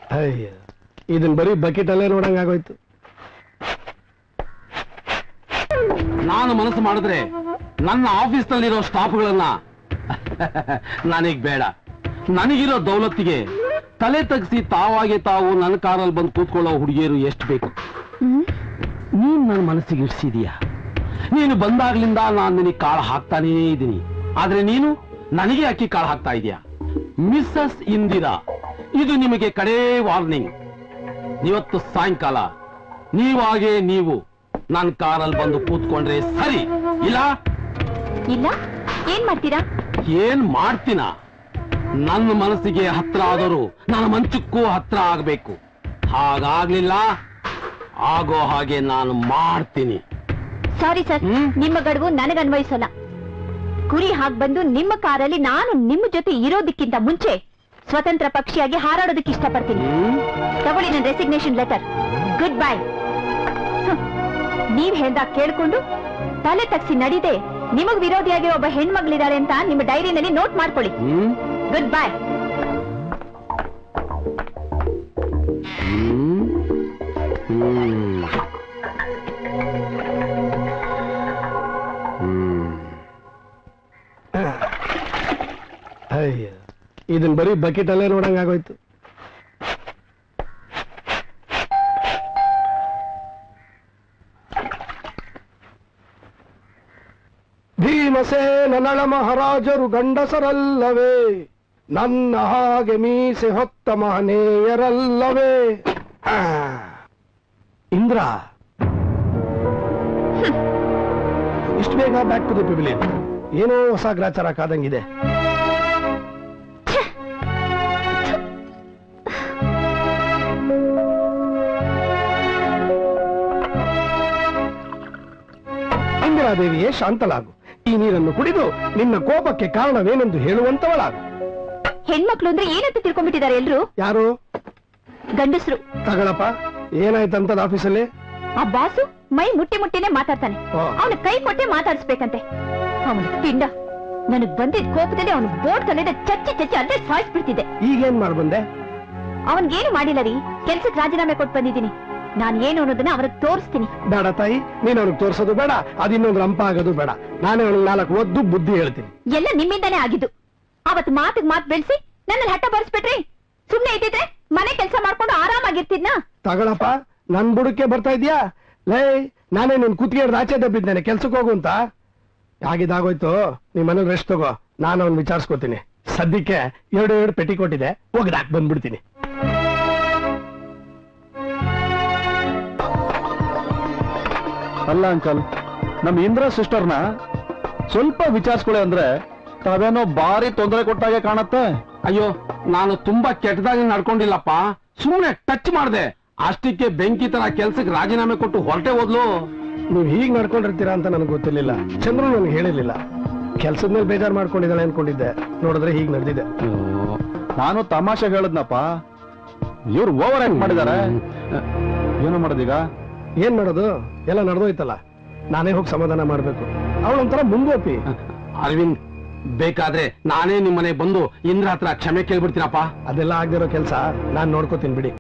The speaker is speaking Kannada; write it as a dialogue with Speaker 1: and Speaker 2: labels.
Speaker 1: ಅಯ್ಯ ಇದನ್ ಬರೀ ಬಕೆಟ್ ಅಲ್ಲೇ ನೋಡಂಗ ಆಗೋಯ್ತು.
Speaker 2: ನಾನು ಮನಸ್ಸು ಮಾಡಿದ್ರೆ ನನ್ನ ಆಫೀಸ್ ನಲ್ಲಿರೋ ಸ್ಟಾಫ್ಗಳನ್ನ ನನಗ್ ಬೇಡ. ನನಗಿರೋ ದೌಲತ್ತಿಗೆ ತಲೆ ತಗ್ಸಿ ತಾವಾಗೆ ತಾವು ನನ್ನ ಕಾರಲ್ಲಿ ಬಂದು ಕೂತ್ಕೊಳ್ಳೋ ಹುಡುಗಿಯರು ಎಷ್ಟು ಬೇಕು. ನೀನ್ ನನ್ನ ಮನಸ್ಸಿಗೆ ಇಡ್ಸಿದೀಯ. ನೀನು ಬಂದಾಗ್ಲಿಂದ ನಾನು ನಿನಗೆ ಕಾಳು ಹಾಕ್ತಾನೇ ಇದ್ದೀನಿ. ಆದ್ರೆ ನೀನು ನನಗೆ ಅಕ್ಕಿ ಕಾಳು ಹಾಕ್ತಾ ಇದೀಯ. ಮಿಸ್ಸಸ್ ಇಂದಿರಾ, ಇದು ನಿಮಗೆ ಕಡೇ ವಾರ್ನಿಂಗ್. ಇವತ್ತು ಸಾಯಂಕಾಲ ನೀವಾಗೆ ನೀವು ನನ್ನ ಕಾರಲ್ಲಿ ಬಂದು ಕೂತ್ಕೊಂಡ್ರೆ ಸರಿ. ಇಲ್ಲ
Speaker 3: ಇಲ್ಲ ಏನ್ ಮಾಡ್ತೀರಾ?
Speaker 2: ಏನ್ ಮಾಡ್ತೀನ? ನನ್ನ ಮನಸ್ಸಿಗೆ ಹತ್ರ ಆದರೂ ನನ್ನ ಮಂಚಕ್ಕೂ ಹತ್ರ ಆಗ್ಬೇಕು. ಹಾಗಾಗ್ಲಿಲ್ಲ, ಆಗೋ ಹಾಗೆ ನಾನು ಮಾಡ್ತೀನಿ.
Speaker 3: ಸಾರಿ ಸರ್, ನಿಮ್ಮ ಗಡುವು ನನಗೆ ಅನ್ವಯಿಸಲ್ಲ. ಕುರಿ ಹಾಗೆ ಬಂದು ನಿಮ್ಮ ಕಾರಲ್ಲಿ ನಾನು ನಿಮ್ಮ ಜೊತೆ ಇರೋದಕ್ಕಿಂತ ಮುಂಚೆ ಸ್ವತಂತ್ರ ಪಕ್ಷಿಯಾಗಿ ಹಾರಾಡೋದಕ್ಕೆ ಇಷ್ಟಪಡ್ತೀನಿ. ತಗೊಳ್ಳಿ ನನ್ನ ರೆಸಿಗ್ನೇಷನ್ ಲೆಟರ್. Good bye. ನೀವ್ ಹೇಳ್ದಾಗ ಕೇಳ್ಕೊಂಡು ತಲೆ ತಗ್ಸಿ ನಡೀದೆ ನಿಮಗ್ ವಿರೋಧಿಯಾಗಿ ಒಬ್ಬ ಹೆಣ್ಮಗಳಿದ್ದಾರೆ ಅಂತ ನಿಮ್ಮ ಡೈರಿನಲ್ಲಿ ನೋಟ್ ಮಾಡ್ಕೊಳ್ಳಿ. Good bye.
Speaker 1: ಅಯ್ಯ ಇದನ್ ಬರೀ ಬಕೆಟ್ ಅಲ್ಲೇ ನೋಡಂಗ ಆಗೋಯ್ತು. ಭೀಮಸೇನ ನಳ ಮಹಾರಾಜರು ಗಂಡಸರಲ್ಲವೇ, ನನ್ನ ಹಾಗೆ ಮೀಸೆ ಹೊತ್ತ ಮಹನೀಯರಲ್ಲವೇ. ಇಂದ್ರ, ಇಷ್ಟು ಬೇಗ ಬ್ಯಾಕ್ ಟು ದಿ ಪೆವಿಲಿಯನ್. ಏನೋ ಹೊಸ ಗ್ರಾಚಾರ ಕಾದಂಗಿದೆ. ಇಂದಿರಾದೇವಿಯೇ ಶಾಂತಲಾಗು. ಈ ನೀರನ್ನು ಕುಡಿದು ನಿನ್ನ ಕೋಪಕ್ಕೆ ಕಾರಣವೇನೆಂದು ಹೇಳುವಂತವಳಾಗು.
Speaker 3: ಹೆಣ್ಮಕ್ಳು ಅಂದ್ರೆ ಏನಂತ ತಿಳ್ಕೊಂಡ್ಬಿಟ್ಟಿದ್ದಾರೆ ಎಲ್ರು.
Speaker 1: ಯಾರು?
Speaker 3: ಗಂಡಸರು.
Speaker 1: ತಗಳಪ್ಪ, ಏನಾಯ್ತಂತದ ಆಫೀಸಲ್ಲಿ?
Speaker 3: ಆ ಬಾಸು ಮೈ ಮುಟ್ಟಿನೇ ಮಾತಾಡ್ತಾನೆ. ಅವನ ಕೈ ಕೊಟ್ಟೆ ಮಾತಾಡಿಸ್ಬೇಕಂತೆ. ಅವನ ಪಿಂಡ ನನಗ್ ಬಂದಿದ್ ಕೋಪದಲ್ಲಿ ಅವನು ಬೋರ್ಡ್ ಕಲಿದ ಚಚ್ಚಿ ಅಲ್ಲೇ ಸಾಯಿಸ್ಬಿಡ್ತಿದ್ದೆ.
Speaker 1: ಈಗೇನ್ ಮಾಡ್ಬಂದೆ?
Speaker 3: ಅವನ್ಗೇನು ಮಾಡಿಲ್ಲ ರೀ, ಕೆಲ್ಸಕ್ಕೆ ರಾಜೀನಾಮೆ ಕೊಟ್ಟು ಬಂದಿದ್ದೀನಿ. ನಾನು ಏನು ಅನ್ನೋದನ್ನ ಅವ್ರಿಗೆ ತೋರಿಸ್ತೀನಿ.
Speaker 1: ಬೇಡ ತಾಯಿ, ನೀನ್ ಅವ್ನಿಗೆ ತೋರ್ಸೋದು ಬೇಡ, ಅದಿನ್ನೊಂದು ರಂಪ ಆಗೋದು ಬೇಡ. ನಾನೇ ಅವನಿಗೆ 4 ಒದ್ದು ಬುದ್ಧಿ ಹೇಳ್ತೀನಿ. ಎಲ್ಲ
Speaker 3: ನಿಮ್ಮಿಂದಾನೇ ಆಗಿದ್ದು. ಅವತ್ ಮಾತಿಗೆ ಮಾತು ಬೆಳೆಸಿ ನನ್ನಲ್ಲಿ ಹಠ ಬರ್ಸ್ಬಿಟ್ರಿ. ಸುಮ್ನೆ ಇದ್ದಿದ್ರೆ ಮನೆ ಕೆಲಸ ಮಾಡ್ಕೊಂಡು ಆರಾಮಾಗಿರ್ತಿದ್ನಾ?
Speaker 1: ತಗಳಪ್ಪ, ನನ್ ಬುಡಕ್ಕೆ ಬರ್ತಾ ಇದ್ಯಾ? ಲೇ, ನಾನೇ ನಿನ್ ಕುತ್ತಿಗೆ ಆಚೆ ದಬ್ಬಿದ್ದೇನೆ ಕೆಲ್ಸಕ್ಕೆ ಹೋಗು ಅಂತ. ಆಗಿದಾಗೋಯ್ತು, ನೀ ಮನೇಲಿ ರೆಸ್ಟ್ ತಗೋ. ನಾನು ಅವ್ನು ವಿಚಾರಿಸ್ಕೋತೀನಿ. ಸದ್ಯಕ್ಕೆ 2 ಪೆಟ್ಟಿ ಕೊಟ್ಟಿದೆ, ಹೋಗದಾಕ್ ಬಂದ್ಬಿಡ್ತೀನಿ.
Speaker 4: ಅಲ್ಲ ಅಂಕಲ್, ನಮ್ ಇಂದ್ರ ಸಿಸ್ಟರ್ನ ಸ್ವಲ್ಪ ವಿಚಾರಿಸ್ಕೊಳ್ಳಿ ಅಂದ್ರೆ ತಾವೇನೋ ಬಾರಿ ತೊಂದರೆ ಕೊಟ್ಟಾಗೆ ಕಾಣತ್ತೆ.
Speaker 2: ಅಯ್ಯೋ, ನಾನು ತುಂಬಾ ಕೆಟ್ಟದಾಗಿ ನಡ್ಕೊಂಡಿಲ್ಲಪ್ಪ, ಸುಮ್ಮನೆ ಟಚ್ ಮಾಡಿದೆ ಅಷ್ಟಕ್ಕೆ. ಬೆಂಕಿ ತರ ಕೆಲ್ಸಕ್ಕೆ ರಾಜೀನಾಮೆ ಕೊಟ್ಟು ಹೊರಟೆ ಹೋದ್ಲು.
Speaker 1: ನೀವ್ ಹೀಗ್ ನಡ್ಕೊಂಡಿರ್ತೀರಾ ಅಂತ ನನಗೆ ಗೊತ್ತಿರ್ಲಿಲ್ಲ. ಚಂದ್ರು ನನಗೆ ಹೇಳಿರ್ಲಿಲ್ಲ. ಕೆಲ್ಸದ ಮೇಲೆ ಬೇಜಾರ್ ಮಾಡ್ಕೊಂಡಿದ್ದಾಳೆ ಅನ್ಕೊಂಡಿದ್ದೆ, ನೋಡಿದ್ರೆ ಹೀಗ್ ನಡೆದಿದೆ.
Speaker 4: ನಾನು ತಮಾಷೆ ಹೇಳದ್ನಪ್ಪ, ಇವ್ರು ಓವರ್ ಆಕ್ಟ್ ಮಾಡಿದಾರೆ. ಏನೋ ಮಾಡೋದೀಗ?
Speaker 1: ಏನ್ ಮಾಡೋದು? ಎಲ್ಲ ನಡೆದೋಯ್ತಲ್ಲ, ನಾನೇ ಹೋಗಿ ಸಮಾಧಾನ ಮಾಡ್ಬೇಕು. ಅವಳೊಂಥರ ಮುಂಗೋಪಿ.
Speaker 2: ಅರವಿಂದ್, ಬೇಕಾದ್ರೆ ನಾನೇ ನಿಮ್ಮನೆ ಬಂದು ಇಂದ್ರ ಹತ್ರ ಕ್ಷಮೆ ಕೇಳ್ಬಿಡ್ತೀನಪ್ಪ.
Speaker 1: ಅದೆಲ್ಲ ಆಗದಿರೋ ಕೆಲ್ಸ ನಾನ್ ನೋಡ್ಕೋತೀನಿ ಬಿಡಿ.